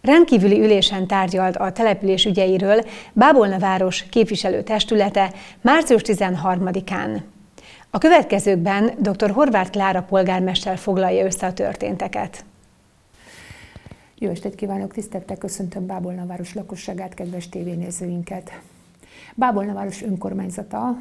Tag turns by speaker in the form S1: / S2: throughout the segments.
S1: Rendkívüli ülésen tárgyalt a település ügyeiről Bábolna város képviselőtestülete március 13-án. A következőkben dr. Horváth Klára polgármester foglalja össze a történteket.
S2: Jó estét kívánok, tisztelettel köszöntöm Bábolna város lakosságát, kedves tévénézőinket! Bábolna város önkormányzata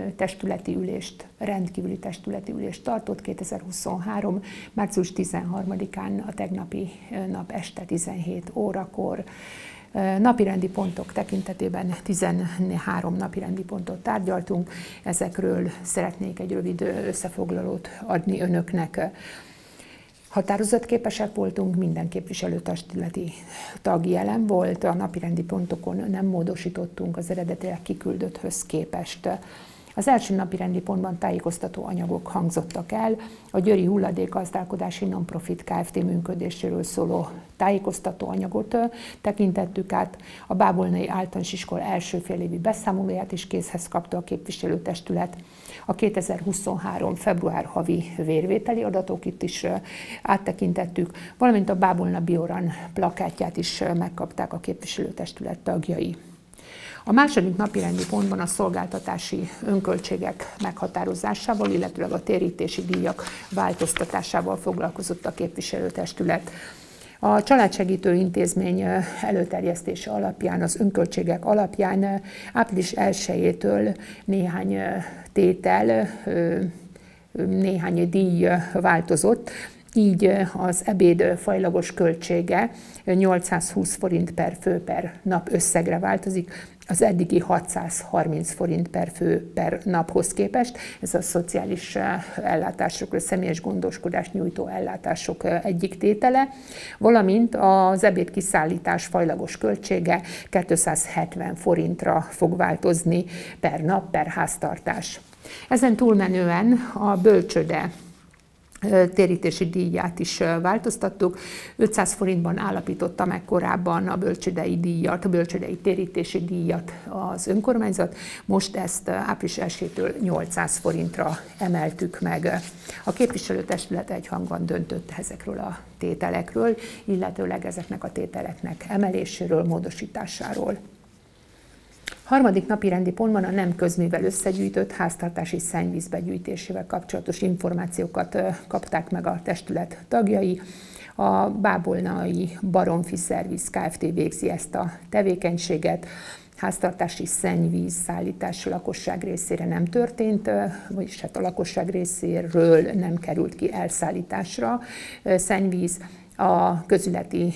S2: rendkívüli testületi ülést tartott 2023. március 13-án, a tegnapi nap este 17 órakor. Napirendi pontok tekintetében 13 napirendi pontot tárgyaltunk, ezekről szeretnék egy rövid összefoglalót adni önöknek. Határozatképesek voltunk, minden képviselőtestületi tag jelen volt, a napirendi pontokon nem módosítottunk az eredetileg kiküldötthöz képest. Az első napirendi pontban tájékoztató anyagok hangzottak el, a Győri Hulladékgazdálkodási Nonprofit Kft. Működéséről szóló tájékoztató anyagot tekintettük át, a Bábolnai Általános Iskola első félévi beszámolóját is készhez kapta a képviselőtestület. A 2023. február havi vérvételi adatok itt is áttekintettük, valamint a Bábolna Bioran plakátját is megkapták a képviselőtestület tagjai. A második napirendi pontban a szolgáltatási önköltségek meghatározásával, illetőleg a térítési díjak változtatásával foglalkozott a képviselőtestület. A családsegítő intézmény előterjesztése alapján, az önköltségek alapján április 1-től néhány tétel, néhány díj változott. Így az ebéd fajlagos költsége 820 forint per fő per nap összegre változik, az eddigi 630 forint per fő per naphoz képest. Ez a szociális ellátásokra, személyes gondoskodást nyújtó ellátások egyik tétele, valamint az ebéd kiszállítás fajlagos költsége 270 forintra fog változni per nap, per háztartás. Ezen túlmenően a bölcsőde térítési díját is változtattuk. 500 forintban állapította meg korábban a bölcsődei díjat, a bölcsődei térítési díjat az önkormányzat, most ezt április 1-től 800 forintra emeltük meg. A képviselőtestület egyhangban döntött ezekről a tételekről, illetőleg ezeknek a tételeknek emeléséről, módosításáról. Harmadik napirendi pontban a nem közművel összegyűjtött háztartási szennyvíz begyűjtésével kapcsolatos információkat kapták meg a testület tagjai. A Bábolnai Baromfi Szerviz Kft. Végzi ezt a tevékenységet. Háztartási szennyvíz szállítás a lakosság részére nem történt, vagyis hát a lakosság részéről nem került ki elszállításra szennyvíz. A közületi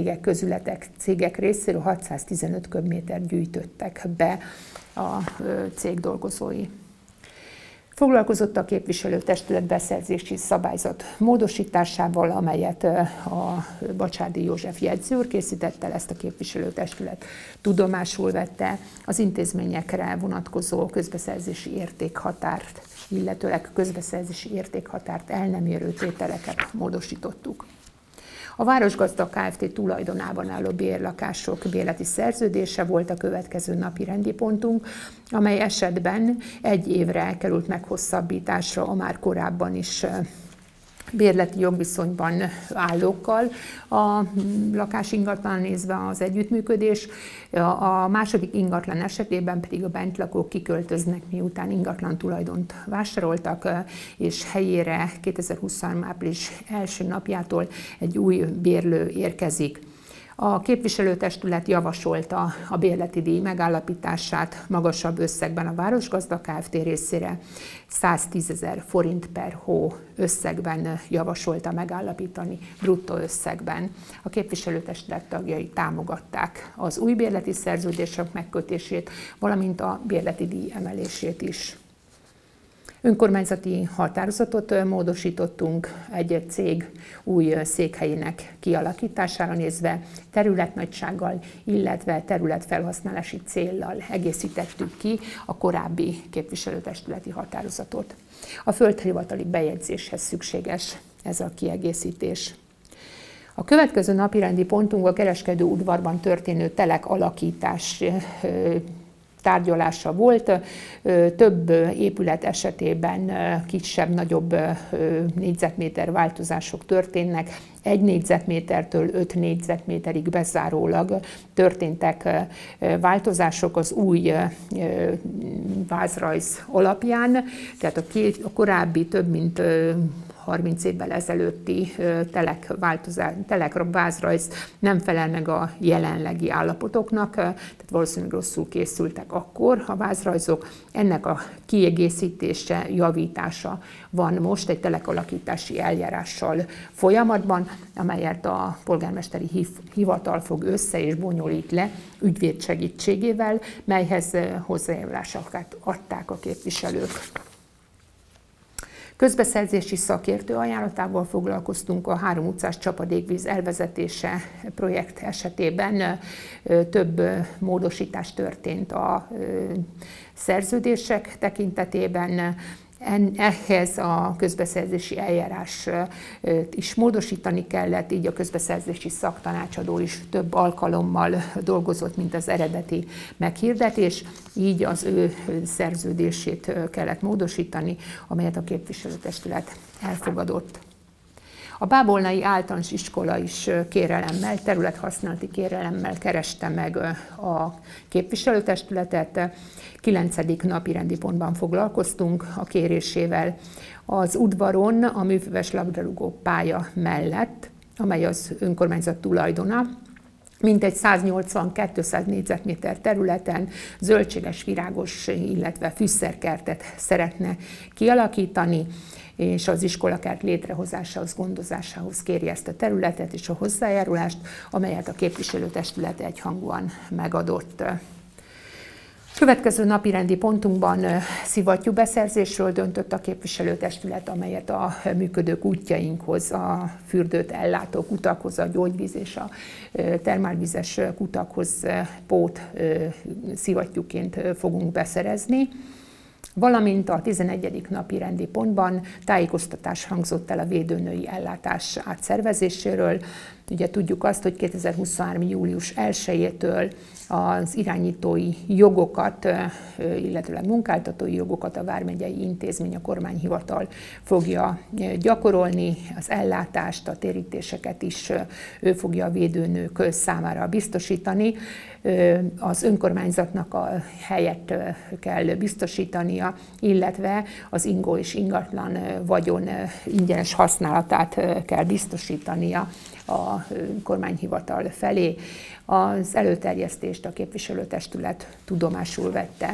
S2: cégek részéről 615 köbmétert gyűjtöttek be a cég dolgozói. Foglalkozott a képviselőtestület beszerzési szabályzat módosításával, amelyet a Bacsádi József jegyző úr készített el, ezt a képviselőtestület tudomásul vette, az intézményekre vonatkozó közbeszerzési értékhatárt, illetőleg közbeszerzési értékhatárt el nem érő tételeket módosítottuk. A Városgazda Kft. Tulajdonában álló bérlakások bérleti szerződése volt a következő napi rendi pontunk, amely esetben 1 évre került meghosszabbításra a már korábban is bérleti jogviszonyban állókkal. A lakásingatlan nézve az együttműködés, a második ingatlan esetében pedig a bentlakók kiköltöznek, miután ingatlan tulajdont vásároltak, és helyére 2023. április 1. napjától egy új bérlő érkezik. A képviselőtestület javasolta a bérleti díj megállapítását magasabb összegben a Városgazda Kft. Részére, 110 000 forint per hó összegben javasolta megállapítani, bruttó összegben. A képviselőtestület tagjai támogatták az új bérleti szerződések megkötését, valamint a bérleti díj emelését is. Önkormányzati határozatot módosítottunk egy cég új székhelyének kialakítására nézve, területnagysággal, illetve területfelhasználási céllal egészítettük ki a korábbi képviselőtestületi határozatot. A földhivatali bejegyzéshez szükséges ez a kiegészítés. A következő napirendi pontunk a kereskedő udvarban történő telek alakítás tárgyalása volt. Több épület esetében kisebb-nagyobb négyzetméter változások történnek. 1 négyzetmétertől 5 négyzetméterig bezárólag történtek változások az új vázrajz alapján, tehát a korábbi több mint 30 évvel ezelőtti telek vázrajz nem felel meg a jelenlegi állapotoknak, tehát valószínűleg rosszul készültek akkor a vázrajzok. Ennek a kiegészítése, javítása van most egy telekalakítási eljárással folyamatban, amelyet a polgármesteri hivatal fog össze és bonyolít le ügyvéd segítségével, melyhez hozzájárulásokat adták a képviselők. Közbeszerzési szakértő ajánlatával foglalkoztunk. A 3 utcás csapadékvíz elvezetése projekt esetében több módosítás történt a szerződések tekintetében. Ehhez a közbeszerzési eljárás is módosítani kellett, így a közbeszerzési szaktanácsadó is több alkalommal dolgozott, mint az eredeti meghirdetés, így az ő szerződését kellett módosítani, amelyet a képviselőtestület elfogadott. A Bábolnai Általános Iskola is kérelemmel, területhasználati kérelemmel kereste meg a képviselőtestületet. 9. napi rendi pontban foglalkoztunk a kérésével. Az udvaron a műfüves labdarúgó pálya mellett, amely az önkormányzat tulajdona, mintegy 180-200 négyzetméter területen zöldséges, virágos, illetve fűszerkertet szeretne kialakítani, és az iskolakert létrehozásához, gondozásához kéri ezt a területet és a hozzájárulást, amelyet a képviselőtestület egyhangúan megadott. Következő napirendi pontunkban szivattyúbeszerzésről döntött a képviselőtestület, amelyet a működő kutyainkhoz, a fürdőt ellátó kutakhoz, a gyógyvíz és a termálvizes kutakhoz pót szivattyúként fogunk beszerezni. Valamint a 11. napi rendi pontban tájékoztatás hangzott el a védőnői ellátás átszervezéséről. Ugye tudjuk azt, hogy 2023. július 1-től az irányítói jogokat, illetőleg munkáltatói jogokat a vármegyei intézmény, a kormányhivatal fogja gyakorolni, az ellátást, a térítéseket is ő fogja a védőnők számára biztosítani. Az önkormányzatnak a helyet kell biztosítania, illetve az ingó és ingatlan vagyon ingyenes használatát kell biztosítania a kormányhivatal felé. Az előterjesztést a képviselőtestület tudomásul vette.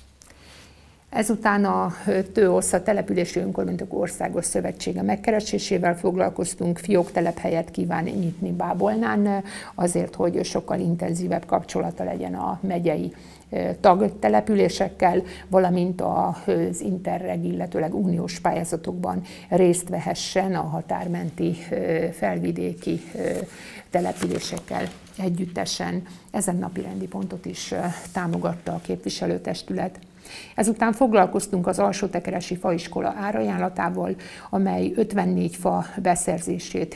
S2: Ezután a TÖOSZ, a Települési Önkormányzatok Országos Szövetsége megkeresésével foglalkoztunk. Fióktelephelyet kíván nyitni Bábolnán azért, hogy sokkal intenzívebb kapcsolata legyen a megyei tagtelepülésekkel, valamint az Interreg, illetőleg uniós pályázatokban részt vehessen a határmenti felvidéki településekkel együttesen. Ezen napirendi pontot is támogatta a képviselőtestület. Ezután foglalkoztunk az Alsótekeresi Faiskola árajánlatával, amely 54 fa beszerzését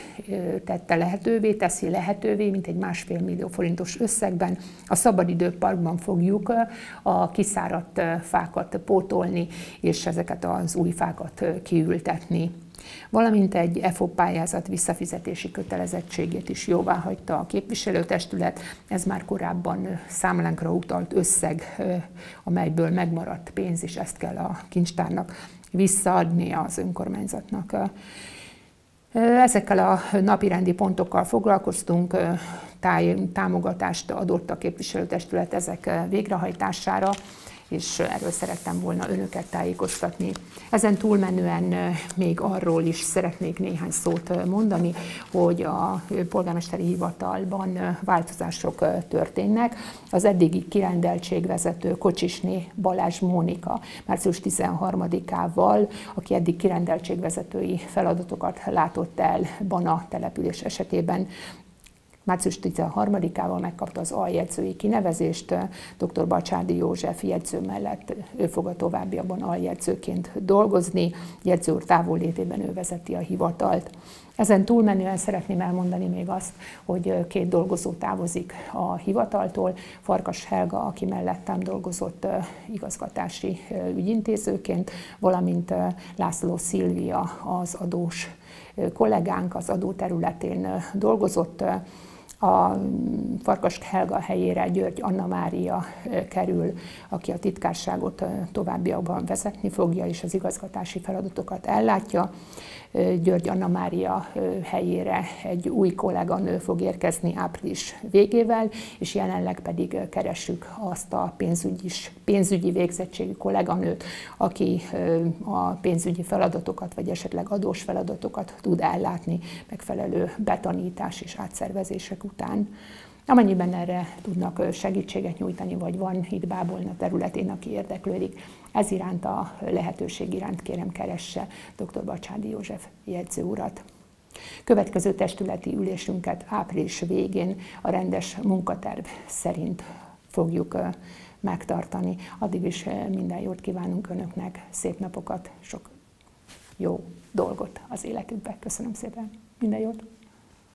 S2: teszi lehetővé, mint egy 1,5 millió forintos összegben. A szabadidőparkban fogjuk a kiszáradt fákat pótolni, és ezeket az új fákat kiültetni. Valamint egy EFOP pályázat visszafizetési kötelezettségét is jóváhagyta a képviselőtestület. Ez már korábban számlánkra utalt összeg, amelyből megmaradt pénz, és ezt kell a kincstárnak visszaadnia az önkormányzatnak. Ezekkel a napirendi pontokkal foglalkoztunk, támogatást adott a képviselőtestület ezek végrehajtására, és erről szerettem volna önöket tájékoztatni. Ezen túlmenően még arról is szeretnék néhány szót mondani, hogy a polgármesteri hivatalban változások történnek. Az eddigi kirendeltségvezető Kocsisné Balázs Mónika március 13-ával, aki eddig kirendeltségvezetői feladatokat látott el Bana település esetében, Március 13-ával megkapta az aljegyzői kinevezést, dr. Bacsádi József jegyző mellett ő fog a továbbiakban aljegyzőként dolgozni, jegyző úr távollétében ő vezeti a hivatalt. Ezen túlmenően szeretném elmondani még azt, hogy 2 dolgozó távozik a hivataltól. Farkas Helga, aki mellettem dolgozott igazgatási ügyintézőként, valamint László Szilvia, az adós kollégánk, az adóterületén dolgozott. A Farkas Helga helyére György Anna Mária kerül, aki a titkárságot továbbiakban vezetni fogja, és az igazgatási feladatokat ellátja. György Anna Mária helyére egy új kolléganő fog érkezni április végével, és jelenleg pedig keressük azt a pénzügyi végzettségű kolléganőt, aki a pénzügyi feladatokat, vagy esetleg adós feladatokat tud ellátni megfelelő betanítás és átszervezések után. Amennyiben erre tudnak segítséget nyújtani, vagy van itt Bábolna területén, aki érdeklődik, ez iránt a lehetőség iránt kérem keresse dr. Bacsádi József jegyző urat. Következő testületi ülésünket április végén a rendes munkaterv szerint fogjuk megtartani. Addig is minden jót kívánunk Önöknek, szép napokat, sok jó dolgot az életükbe. Köszönöm szépen, minden jót!